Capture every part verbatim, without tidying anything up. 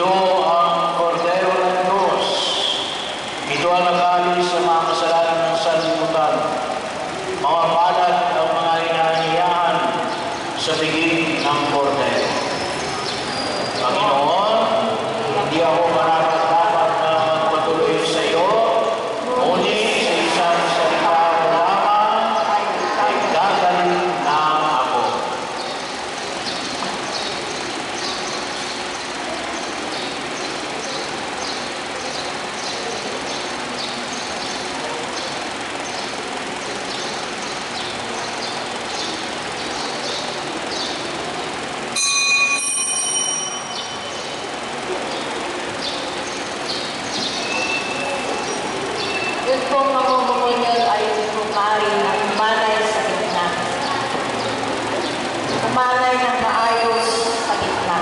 Ito ang kordero ng Diyos. Ito ang nag-alis sa mga kasalanan ng sanlibutan. Mapapalad ang mga inaaniyahan sa tingin ng kordero. Panginoon, hindi ako marapat-dapat na magpatuloy sa iyo, ngunit sa isang salita mo lamang ay gagaling na ako. Yun pong mamumunyol ay kumari na umanay sa gitna. Umanay ng maayos sa gitna.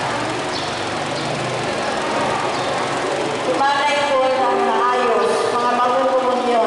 Umanay po ng maayos, mga mamumunyol.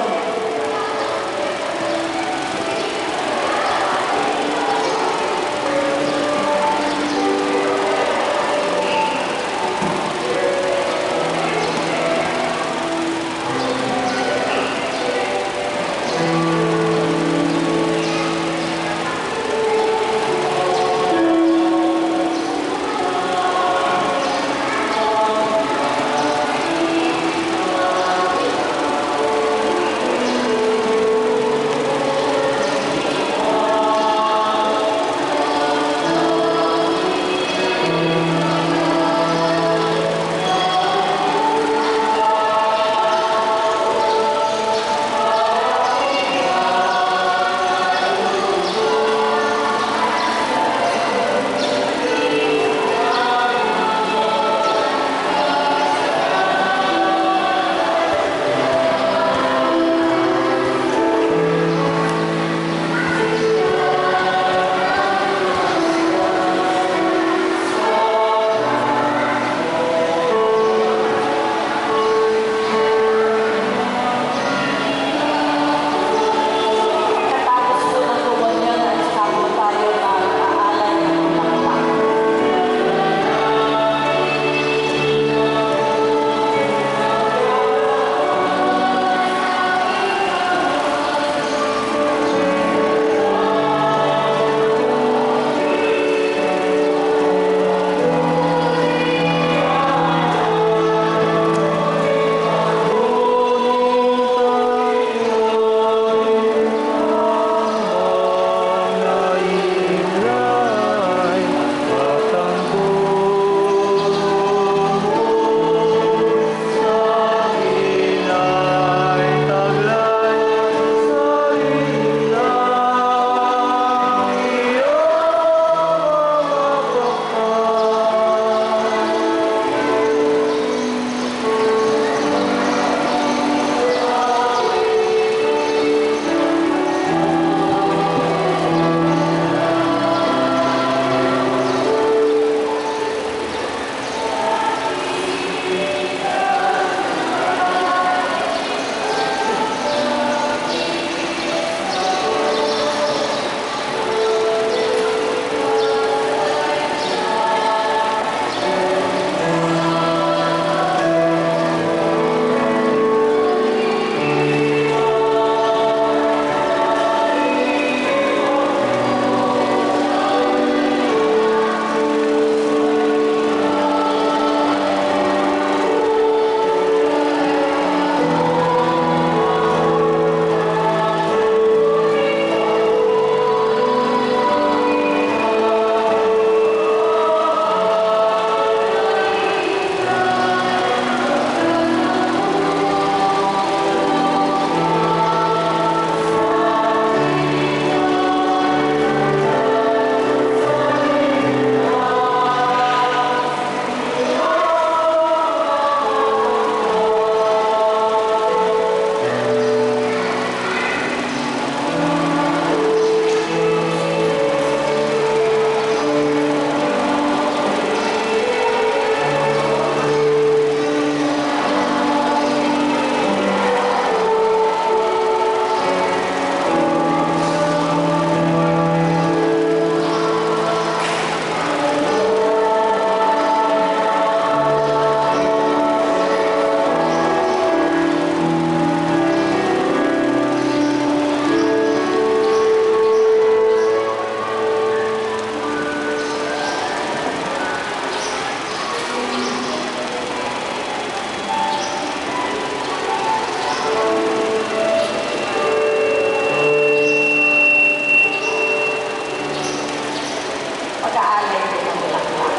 pag-aalay din ng bulaklak.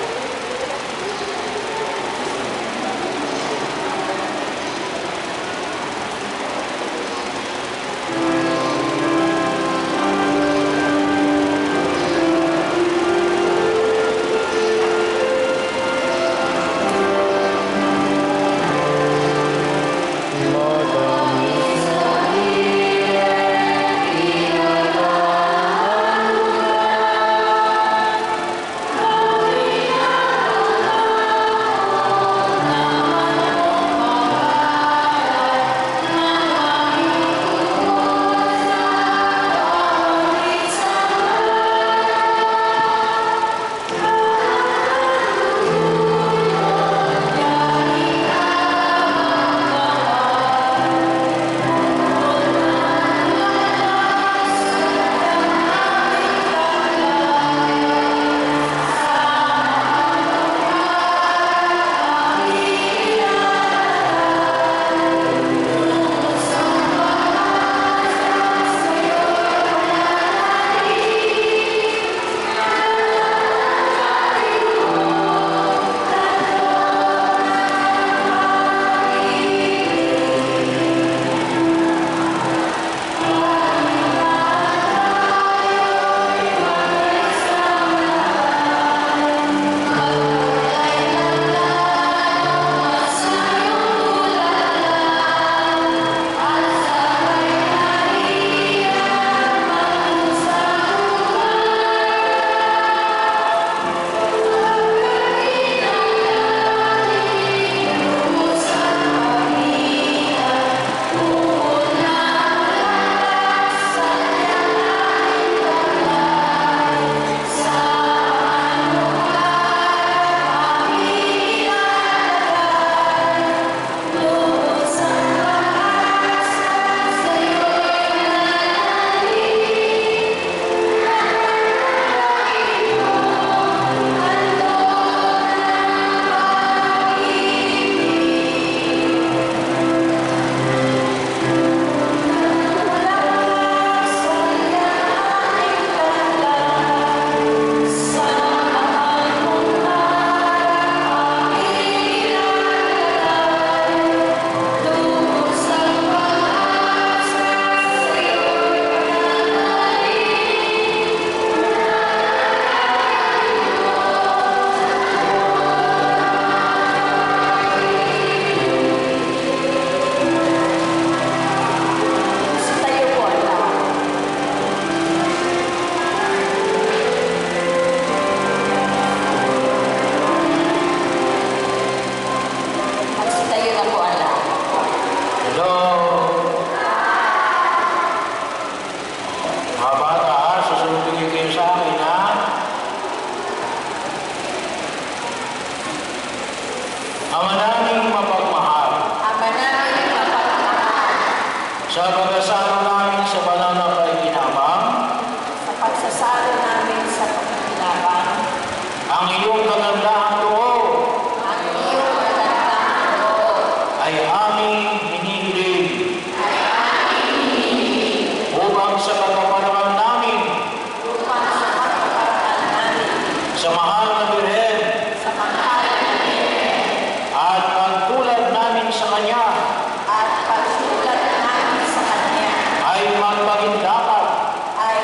Sa pagkasalo namin sa banal na pakikinabang, sa pagsasalo namin sa pakikinabang, ang iyong kagandahang loob ang iyong kagandahang loob ay aming hinihiling ay aming hinihiling upang sa pagkaparaan namin upang sa pagkaparaan namin sa mahal na Birhen sa mahal na Birhen at pagtulad namin sa Kanya at pagsulat namin sa Kanya ay magpagindapat ay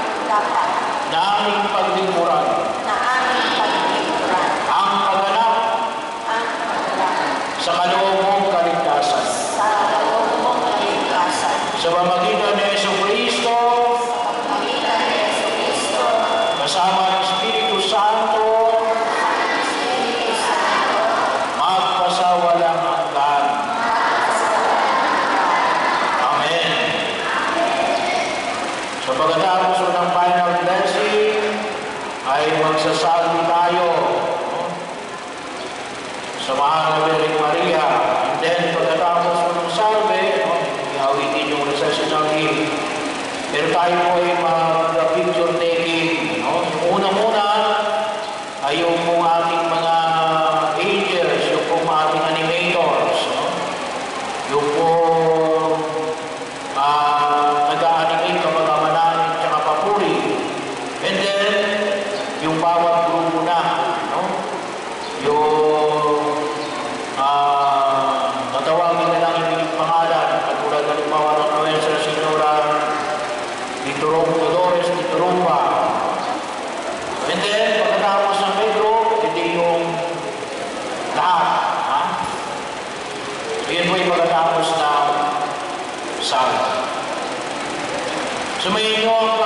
dapat na aming paglingkuran na aming paglingkuran ang pagganap ang pagganap sa kaloob mong kaligtasan sa loob mong kaligtasan sa pamagitan ni Jesucristo sa pamamagitan ni Jesucristo kasama ng Espiritu Santo ang Espiritu Santo magpasawalang hanggan. Amen. Sa pagkatapos ng final blessing ay magsasalvi tayo sa mahal na Birhen Maria. And then pagkatapos ng salve, iawitin yung recessionary. Pero tayo po ay mag-picture taking. No? Una-muna ay yung pong ating mga angels, yung pong ating animators. No? Yung pong uh, nag-a-animate kapag manahin at papuri. And then, yung bawat grupo na, no? Yung ah, tatawagin na lang yung pangalan, katulad ng limawa ng Nuestra Señora ni Dolores ni Turumba. And then, pagkatapos ng Pedro, hindi yung lahat. Ha? So, yun po yung pagkatapos ng Salmo. Sumayin nyo ang